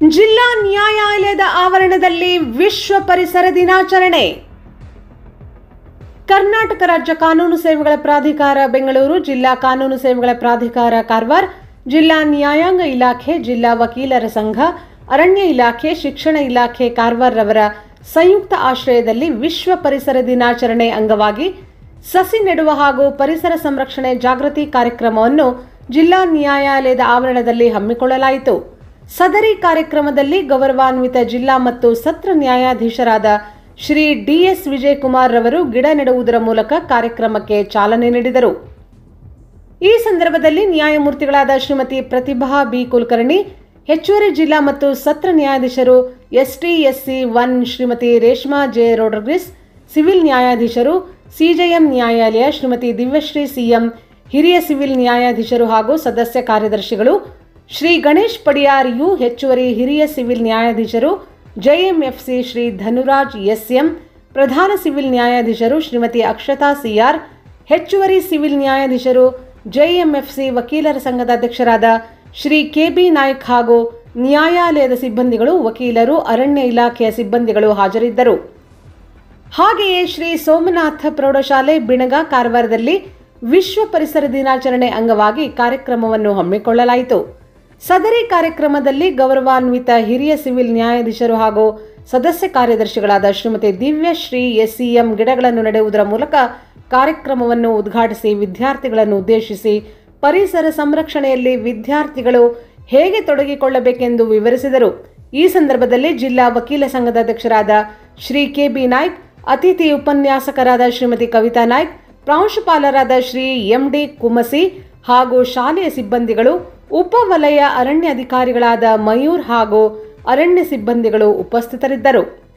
ಜಿಲ್ಲಾ ನ್ಯಾಯಾಲಯದ ಆವರಣದಲ್ಲಿ ವಿಶ್ವ ಪರಿಸರ ದಿನಾಚರಣೆ. ಕರ್ನಾಟಕ ರಾಜ್ಯ ಕಾನೂನು ಸೇವೆಗಳ ಪ್ರಾಧಿಕಾರ ಬೆಂಗಳೂರು, ಜಿಲ್ಲಾ ಕಾನೂನು ಸೇವೆಗಳ ಪ್ರಾಧಿಕಾರ ಕಾರವಾರ, ಜಿಲ್ಲಾ ನ್ಯಾಯಾಂಗ ಇಲಾಖೆ, ಜಿಲ್ಲಾ ವಕೀಲರ ಸಂಘ, ಅರಣ್ಯ ಇಲಾಖೆ, ಶಿಕ್ಷಣ ಇಲಾಖೆ ಕಾರವಾರರವರ ಸಂಯುಕ್ತ ಆಶ್ರಯದಲ್ಲಿ ವಿಶ್ವ ಪರಿಸರ ದಿನಾಚರಣೆ ಅಂಗವಾಗಿ ಸಸಿ ನೆಡುವ ಹಾಗೂ ಪರಿಸರ ಸಂರಕ್ಷಣೆ ಜಾಗೃತಿ ಕಾರ್ಯಕ್ರಮವನ್ನು ಜಿಲ್ಲಾ ನ್ಯಾಯಾಲಯದ ಆವರಣದಲ್ಲಿ ಹಮ್ಮಿಕೊಳ್ಳಲಾಯಿತು. ಸದರಿ ಕಾರ್ಯಕ್ರಮದಲ್ಲಿ ಗೌರವಾನ್ವಿತ ಜಿಲ್ಲಾ ಮತ್ತು ಸತ್ರ ನ್ಯಾಯಾಧೀಶರಾದ ಶ್ರೀ ಡಿ.ಎಸ್. ವಿಜಯಕುಮಾರ್ ರವರು ಗಿಡ ನೆಡುವುದರ ಮೂಲಕ ಕಾರ್ಯಕ್ರಮಕ್ಕೆ ಚಾಲನೆ ನೀಡಿದರು. ಈ ಸಂದರ್ಭದಲ್ಲಿ ನ್ಯಾಯಮೂರ್ತಿಗಳಾದ ಶ್ರೀಮತಿ ಪ್ರತಿಭಾ ಬಿ. ಕುಲಕರ್ಣಿ, ಹೆಚ್ಚುವರಿ ಜಿಲ್ಲಾ ಮತ್ತು ಸತ್ರ ನ್ಯಾಯಾಧೀಶರು ST SC 1 Shrimati Reshma J. Rodrigues, civil ನ್ಯಾಯಾಧೀಶರು ಸಿಜೆಎಂ ನ್ಯಾಯಾಲಯ ಶ್ರೀಮತಿ ದಿವ್ಯಶ್ರೀ ಸಿ.ಎಂ, ಹಿರಿಯ ಸಿವಿಲ್ ನ್ಯಾಯಾಧೀಶರು ಹಾಗೂ ಸದಸ್ಯ ಕಾರ್ಯದರ್ಶಿಗಳು ಶ್ರೀ ಗಣೇಶ್ ಪಡಿಯಾರ್ ಯು, ಹೆಚ್ಚುವರಿ ಹಿರಿಯ ಸಿವಿಲ್ ನ್ಯಾಯಾಧೀಶರು ಜೆಎಂಎಫ್ಸಿ ಶ್ರೀ ಧನುರಾಜ್ ಎಸ್.ಎಂ, ಪ್ರಧಾನ ಸಿವಿಲ್ ನ್ಯಾಯಾಧೀಶರು ಶ್ರೀಮತಿ ಅಕ್ಷತಾ ಸಿ.ಆರ್, ಹೆಚ್ಚುವರಿ ಸಿವಿಲ್ ನ್ಯಾಯಾಧೀಶರು ಜೆಎಂಎಫ್ಸಿ ವಕೀಲರ ಸಂಘದ ಅಧ್ಯಕ್ಷರಾದ ಶ್ರೀ ಕೆ.ಬಿ. ನಾಯ್ಕ್ ಹಾಗೂ ನ್ಯಾಯಾಲಯದ ಸಿಬ್ಬಂದಿಗಳು, ವಕೀಲರು, ಅರಣ್ಯ ಇಲಾಖೆಯ ಸಿಬ್ಬಂದಿಗಳು ಹಾಜರಿದ್ದರು. ಹಾಗೆಯೇ ಶ್ರೀ ಸೋಮನಾಥ ಪ್ರೌಢಶಾಲೆ ಬಿಣಗ ಕಾರವಾರದಲ್ಲಿ ವಿಶ್ವ ಪರಿಸರ ದಿನಾಚರಣೆ ಅಂಗವಾಗಿ ಕಾರ್ಯಕ್ರಮವನ್ನು ಹಮ್ಮಿಕೊಳ್ಳಲಾಯಿತು. ಸದರಿ ಕಾರ್ಯಕ್ರಮದಲ್ಲಿ ಗೌರವಾನ್ವಿತ ಹಿರಿಯ ಸಿವಿಲ್ ನ್ಯಾಯಾಧೀಶರು ಹಾಗೂ ಸದಸ್ಯ ಕಾರ್ಯದರ್ಶಿಗಳಾದ ಶ್ರೀಮತಿ ದಿವ್ಯಶ್ರೀ ಎಸ್.ಎಂ ಗಿಡಗಳನ್ನು ನೆಡುವುದರ ಮೂಲಕ ಕಾರ್ಯಕ್ರಮವನ್ನು ಉದ್ಘಾಟಿಸಿ ವಿದ್ಯಾರ್ಥಿಗಳನ್ನು ಉದ್ದೇಶಿಸಿ ಪರಿಸರ ಸಂರಕ್ಷಣೆಯಲ್ಲಿ ವಿದ್ಯಾರ್ಥಿಗಳು ಹೇಗೆ ತೊಡಗಿಕೊಳ್ಳಬೇಕೆಂದು ವಿವರಿಸಿದರು. ಈ ಸಂದರ್ಭದಲ್ಲಿ ಜಿಲ್ಲಾ ವಕೀಲ ಸಂಘದ ಅಧ್ಯಕ್ಷರಾದ ಶ್ರೀ ಕೆ.ಬಿ. ನಾಯ್ಕ್, ಅತಿಥಿ ಉಪನ್ಯಾಸಕರಾದ ಶ್ರೀಮತಿ ಕವಿತಾ ನಾಯ್ಕ್, ಪ್ರಾಂಶುಪಾಲರಾದ ಶ್ರೀ ಎಂ.ಡಿ. ಕುಮಸಿ ಹಾಗೂ ಶಾಲೆಯ ಸಿಬ್ಬಂದಿಗಳು, ಉಪವಲಯ ಅರಣ್ಯ ಅಧಿಕಾರಿಗಳಾದ ಮಯೂರ್ ಹಾಗೂ ಅರಣ್ಯ ಸಿಬ್ಬಂದಿಗಳು ಉಪಸ್ಥಿತರಿದ್ದರು.